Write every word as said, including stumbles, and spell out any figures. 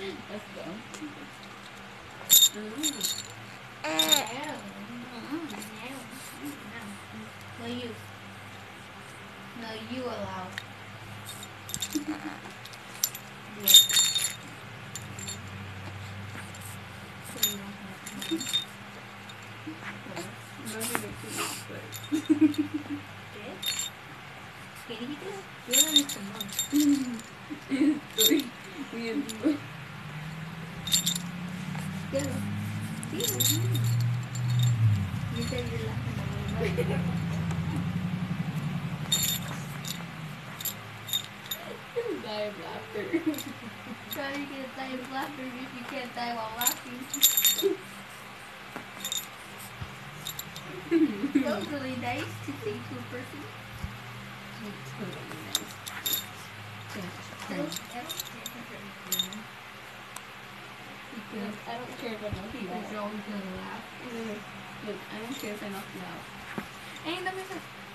Let's go. Mm. No. Mm. No. No, you. No, you allow. Yeah. So you don't have to. No, he makes it look good. ¿Qué? ¿Qué dijiste? Yo no he visto más. Estoy viendo. Quiero. Sí. You said you're laughing a little bit. Die of laughter. How are you gonna die of laughter if you can't die while laughing? That was really nice to say to a person. It's totally nice. Yeah, I don't, turn. I don't care if you're Look, I don't care if I knock you because out. you're always gonna laugh. Look, I don't care if I knock you out. Hey, let me